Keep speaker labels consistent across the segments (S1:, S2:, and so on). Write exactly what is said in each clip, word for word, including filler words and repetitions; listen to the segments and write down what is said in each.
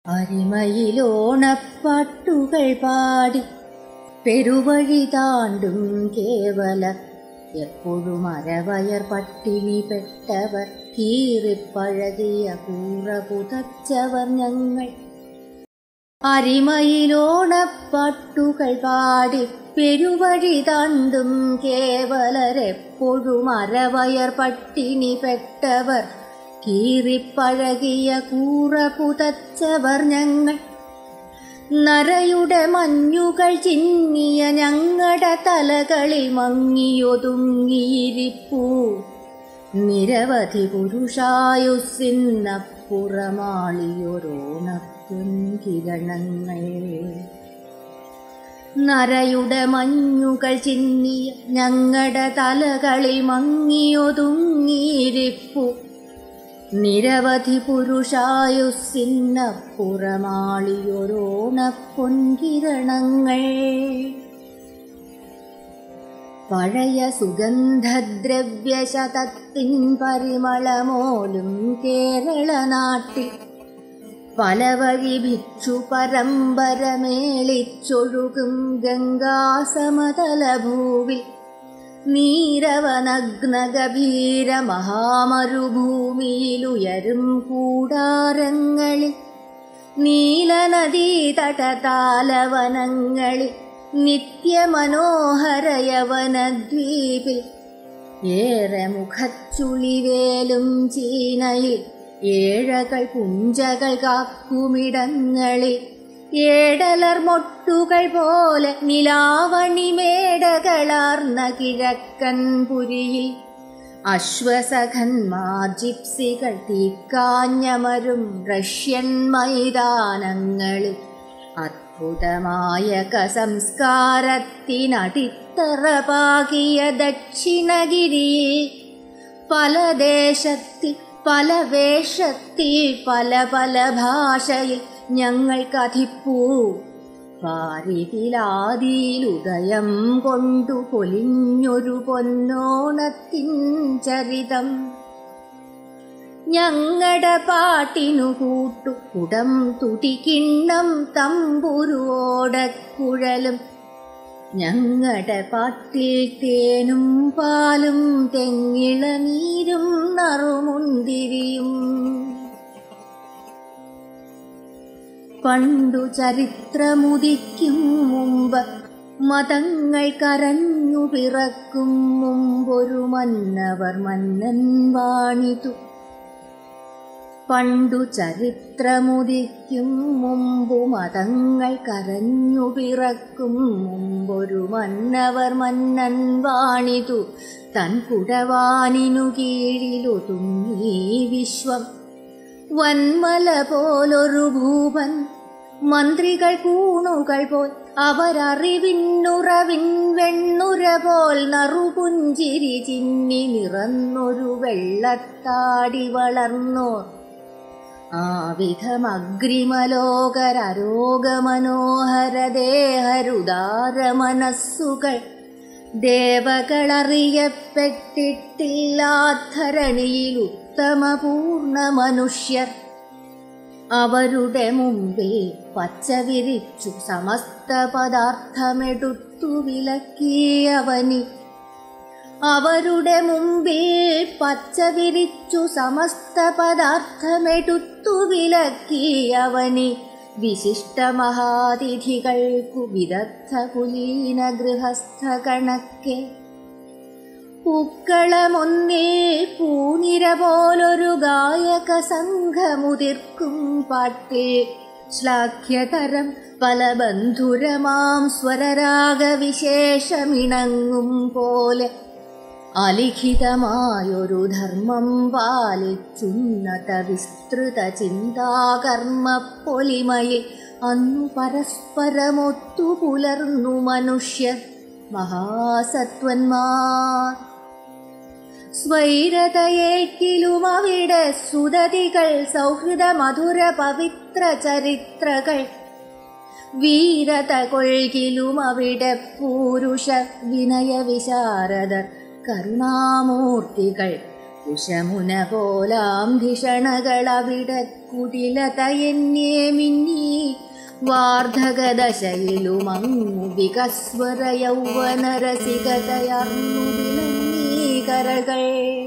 S1: അരിമയിലോണപ്പാട്ടുകൾ പാടി പെരുവഴി താണ്ടും കേവല എപ്പോഴും അരവയർ പട്ടിണി പെട്ടവർ കീറിപ്പഴകിയ കൂറ പുതച്ചവർ ഞങ്ങൾ. അരിമയിലോണപ്പാട്ടുകൾ പാടി പെരുവഴി താണ്ടും കേവലരെപ്പോഴും അരവയർ പട്ടിണി പെട്ടവർ കീറിപ്പഴകിയ കൂറ പുതച്ചവർ ഞങ്ങൾ. നരയുടെ മഞ്ഞുകൾ ചിന്നിയ ഞങ്ങളുടെ തലകളിൽ മങ്ങിയൊതുങ്ങിയിരിപ്പൂ നിരവധി പുരുഷായുസ്സിന്നപ്പുറമാളിയൊരോണപ്പൊൻകിരണങ്ങൾ. നരയുടെ മഞ്ഞുകൾ ചിന്നിയ ഞങ്ങളുടെ തലകളിൽ മങ്ങിയൊതുങ്ങിയിരിപ്പൂ നിരവധി പുരുഷായുസ്സിന്നപ്പുറമാളിയൊരോണപ്പൊൻകിരണങ്ങൾ. പഴയ സുഗന്ധദ്രവ്യശതത്തിൻ പരിമളമോലും കേരള നാട്ടിൽ പല വഴി ഭിക്ഷു പരമ്പരമേളിച്ചൊഴുകും ഗംഗാസമതലഭൂവിൽ നീരവനഗ്നഗഭീര മഹാമരുഭൂമിയിലുയരും കൂടാരങ്ങളിൽ നീലനദീതടതാലവനങ്ങളിൽ നിത്യമനോഹരയവനദ്വീപിൽ ഏറെ മുഖച്ചുളിവേലും ചീനയിൽ ഏഴകൾ പുഞ്ചകൾ കാക്കുമിടങ്ങളിൽ ഏടലർ മൊട്ടുകൾ പോലെ നിലാവണിമേടകളാർന്ന കിഴക്കൻ പുരിയിൽ അശ്വസഖന്മാർ ജിപ്സികൾ തീക്കാഞ്ഞമരും റഷ്യൻ മൈതാനങ്ങളിൽ അദ്ഭുതമായ സംസ്കാരത്തിനടിത്തറ പാകിയ ദക്ഷിണഗിരിയിൽ പല ദേശത്തിൽ പല വേഷത്തിൽ പല പല ഭാഷയിൽ ഞങ്ങൾ കഥിപ്പൂ പാരിതിലാദിയിലുദയം കൊണ്ടു പൊലിഞ്ഞൊരു പൊന്നോണത്തിൻ ചരിതം. ഞങ്ങളുടെ പാട്ടിനു കൂട്ടു കുടം തുടിക്കിണ്ണം തമ്പുരുവോടക്കുഴലും ഞങ്ങളുടെ പാട്ടിൽ തേനും പാലും തെങ്ങിളനീരും നറുമുന്തിരിയും. പണ്ടു ചരിത്രമുദിക്കും മുമ്പ് മതങ്ങൾ കരഞ്ഞു പിറക്കും മുമ്പൊരു മന്നവർ മന്നൻ വാണിതു. പണ്ടു ചരിത്രമുദിക്കും മുമ്പു മതങ്ങൾ കരഞ്ഞു പിറക്കും മുമ്പൊരു മന്നവർ മന്നൻ വാണിതു. തൻ കുടവാനിനു കീഴിലൊതുങ്ങി വിശ്വം വന്മല പോലൊരു ഭൂപൻ. മന്ത്രികൾ കൂണുകൾ പോൽ അവരറിവിന്നുറവിൻ വെണ്ണുര പോൽ നറുപുഞ്ചിരി ചിന്നി നിറന്നൊരു വെള്ളത്താടി വളർന്നോർ ആ വിധമഗ്രിമലോകരരോഗമനോഹര ദേഹരുദാര മനസ്സുകൾ ദേവകളറിയപ്പെട്ടിട്ടില്ലാധരണിയിൽ ഉത്തമപൂർണ മനുഷ്യർ. അവരുടെ മുമ്പിൽ പച്ചവിരിച്ചു സമസ്ത പദാർത്ഥമെടുത്തു വിലക്കിയവനി. അവരുടെ മുമ്പിൽ പച്ചവിരിച്ചു സമസ്ത പദാർത്ഥമെടുത്തു വിലക്കിയവനി. വിശിഷ്ട മഹാതിഥികൾക്കു വിദഗ്ധ കുലീന ഗൃഹസ്ഥ കണക്കെ പൂക്കളമൊന്നേ പൂനിര പോലൊരു ഗായക സംഘമുതിർക്കും പാട്ടിൽ ശ്ലാഘ്യതരം പല ബന്ധുരമാം സ്വരരാഗവിശേഷമിണങ്ങും പോലെ അലിഖിതമായൊരു ധർമ്മം പാലിച്ചുന്നത വിസ്തൃത ചിന്താകർമ്മ പൊലിമയിൽ അന്നു പരസ്പരമൊത്തു പുലർന്നു മനുഷ്യർ മഹാസത്വന്മാർ. സ്വൈരതയേക്കിലും അവിടെ സുദതികൾ സൗഹൃദ മധുര പവിത്ര ചരിത്രകൾ. വീരത കൊൾകിലും അവിടെ പൂരുഷ വിനയ വിശാരദർ കരുണാമൂർത്തികൾ. കുശമുന പോലാം ധിഷണകളവിടെ കുടിലതയെന്നേ മിന്നി വാർദ്ധകദശയിലുമങ്ങു വികസ്വര യൗവനരസികതയർന്നു വിളങ്ങി കരകൾ.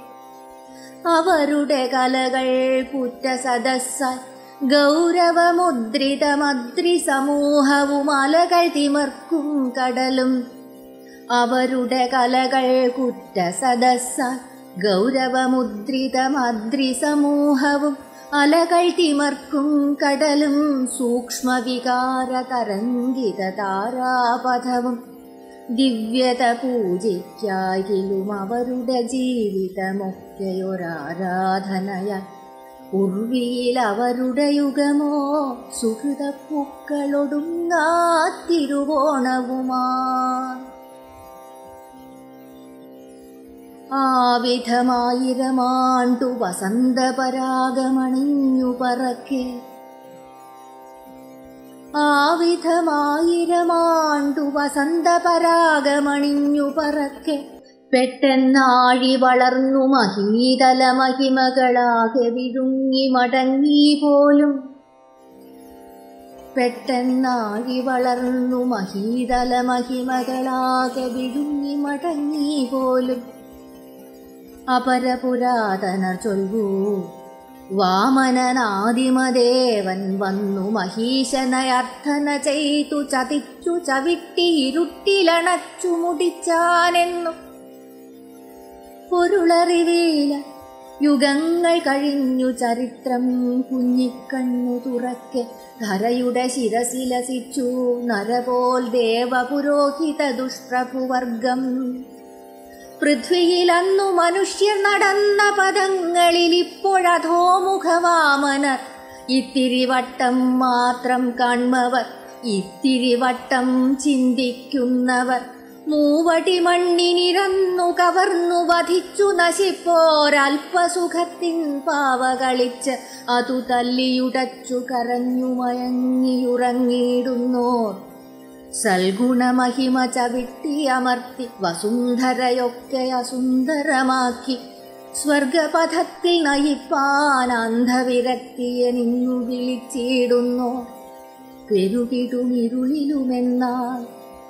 S1: അവരുടെ കലകൾ കുറ്റ സദസ്സായി ഗൗരവമുദ്രിതമദ്രി സമൂഹവും അലകൾ തിമർക്കും കടലും. അവരുടെ കലകൾ കുറ്റ സദസ്സായി ഗൗരവമുദ്രിതമദ്രി സമൂഹവും അലകൾ തിമർക്കും കടലും. സൂക്ഷ്മവികാര തരംഗിത താരാപഥവും ദിവ്യത പൂജിക്കായിലും അവരുടെ ജീവിതമൊക്കെയൊരാരാധനയ. ഉർവിയിൽ അവരുടെ യുഗമോ സുഹൃത പൂക്കളൊടുങ്ങാ തിരുവോണവുമാ. ആവിധമായിരമാണ്ടു വസന്തപരാഗമണിഞ്ഞു പറക്കെ. ആവിധമായിരമാണ്ടു വസന്തപരാഗമണിഞ്ഞു പറക്കെ. പെട്ടെന്നാഴി വളർന്നു മഹീതല മഹിമകളാകെ വിഴുങ്ങി മടങ്ങി പോലും. പെട്ടെന്നാഴി വളർന്നു മഹീതല മഹിമകളാകെ വിഴുങ്ങി മടങ്ങി പോലും. അപരപുരാതനർ ചൊല്ലൂ, വാമനനാദിമദേവൻ വന്നു മഹീശനയർത്ഥന ചെയ്തു ചതിച്ചു ചവിട്ടി ഇരുട്ടിലണച്ചു മുടിച്ചാനെന്നു പൊരുളറിവീല. യുഗങ്ങൾ കഴിഞ്ഞു ചരിത്രം കുഞ്ഞിക്കണ്ണു തുറക്കെ. ധരയുടെ ശിരസിലസിച്ചു നരപോൽ ദേവപുരോഹിത ദുഷ്പ്രഭുവർഗം. പൃഥ്വിയിലന്നു മനുഷ്യർ നടന്ന പദങ്ങളിൽ ഇപ്പോഴധോമുഖവാമനർ. ഇത്തിരിവട്ടം മാത്രം കാൺമവർ, ഇത്തിരിവട്ടം ചിന്തിക്കുന്നവർ. മൂവടി മണ്ണിനിരന്നു കവർന്നു വധിച്ചു നശിപ്പോരൽപസുഖത്തിൻ പാവകളിച്ച് അതു തല്ലിയുടച്ചു കരഞ്ഞു മയങ്ങിയുറങ്ങിയിടുന്നോർ. സൽഗുണമഹിമ ചവിട്ടി അമർത്തി വസുന്ധരയൊക്കെ അസുന്ദരമാക്കി സ്വർഗപഥത്തിൽ നയിപ്പാൻ അന്ധവിരക്തിയെ നിന്നു വിളിച്ചിടുന്നോ. പെരുകിടുമിരുളിലുമെന്നാൽ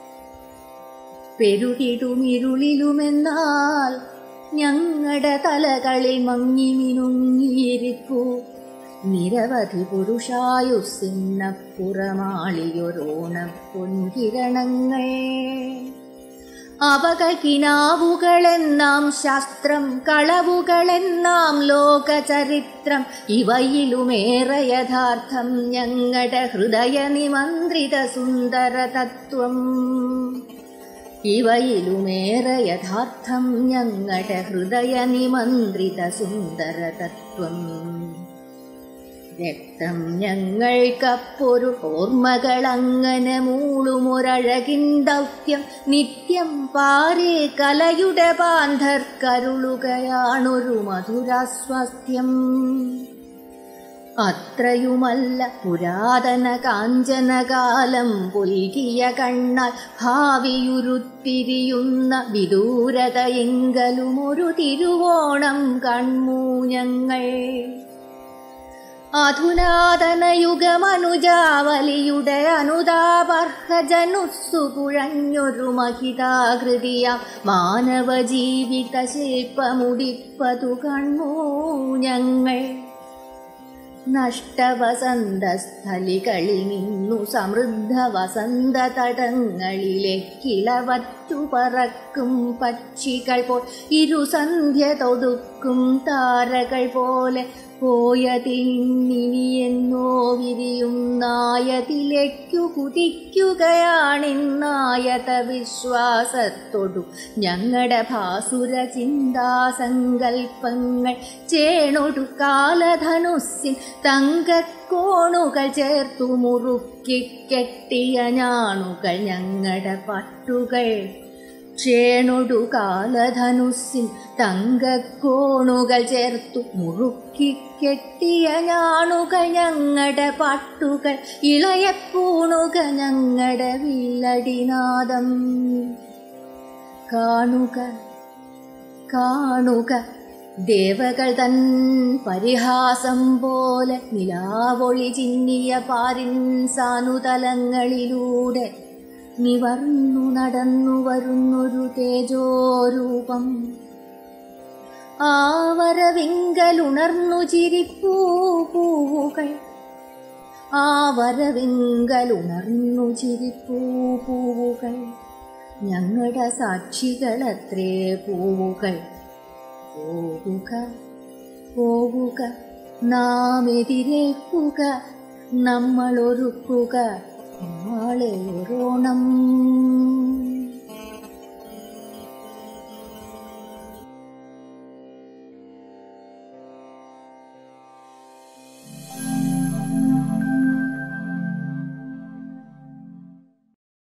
S1: പെരുകിടുമിരുളിലുമെന്നാൽ ഞങ്ങളുടെ തലകളിൽ മങ്ങി മിനുങ്ങിയിരിപ്പൂ. നിരവധി പുരുഷായുസിന്നപ്പുറമാളിയൊരോണ പൊൻകിരണങ്ങൾ. അവകൾ കിനാവുകളെന്നാം ശാസ്ത്രം, കളവുകളെന്നാം ലോകചരിത്രം. ഇവയിലുമേറെ യഥാർത്ഥം ഞങ്ങളുടെ ഹൃദയ നിമന്ത്രിത സുന്ദര തത്വം. ഇവയിലുമേറെ യഥാർത്ഥം ഞങ്ങളുടെ ഹൃദയ നിമന്ത്രിത സുന്ദര തത്വം. രക്തം ഞങ്ങൾക്കപ്പൊരു ഓർമ്മകളങ്ങനെ മൂളുമൊരഴകിൻ ദൗത്യം. നിത്യം പാരേ കലയുടെ പാന്ധർക്കരുളുകയാണൊരു മധുരാസ്വാസ്ഥ്യം. അത്രയുമല്ല പുരാതന കാഞ്ചനകാലം പുൽകിയ കണ്ണാൽ ഭാവിയുരുത്തിരിയുന്ന വിദൂരതയെങ്കലും ഒരു തിരുവോണം കൺമൂ ഞങ്ങൾ. അധുനാതനയുഗമനുജാവലിയുടെ അനുതാപർഹജനുസ്സു കുഴഞ്ഞൊരു മഹിതാകൃതിയാം മാനവ ജീവിത ശില്പമുടിപ്പതു കൺമൂ ഞങ്ങൾ. നഷ്ടവസന്തസ്ഥലികളിൽ നിന്നു സമൃദ്ധ വസന്ത തടങ്ങളിലേക്കിളവറ്റു പറക്കും പക്ഷികൾ പോൽ ഇരുസന്ധ്യ തൊടുക്കും താരകൾ പോലെ പോയതിന്നിനിയെന്നോ വിരിയും നായതിലേക്കു കുതിക്കുകയാണിന്നായത വിശ്വാസത്തോടു ഞങ്ങളുടെ ഭാസുര ചിന്താസങ്കൽപ്പങ്ങൾ. ചേണൊടു കാലധനുസ്സിൻ തങ്കക്കോണുകൾ ചേർത്തു മുറുക്കി കെട്ടിയ ഞാണുകൾ ഞങ്ങളുടെ പട്ടുകൾ. ചേണൊടു കാലധനുസ്സിൻ തങ്കക്കോണുകൾ ചേർത്തു മുറുക്കി കെട്ടിയ ഞാണുകൾ ഞങ്ങളുടെ പട്ടുകൾ. ഇളയപ്പൂണുക ഞങ്ങളുടെ വില്ലടിനാദം. കാണുക കാണുക ദേവകൾ തൻ പരിഹാസം പോലെ നിലാവൊളി ചിന്നിയ പാരിൻ സാനുതലങ്ങളിലൂടെ നിവർന്നു നടന്നു വരുന്നൊരു തേജോരൂപം. ആവരവിങ്കലുണർന്നു ചിരിപ്പൂ പൂവുകൾ, ആവരവിങ്കലുണർന്നു ചിരിപ്പൂ പൂവുകൾ, ഞങ്ങളുടെ സാക്ഷികളത്രേ പൂവുകൾ. പോവുക പോവുക നാം എതിരേൽക്കുക, നമ്മളൊരുക്കുക നാളെ ഒരോണം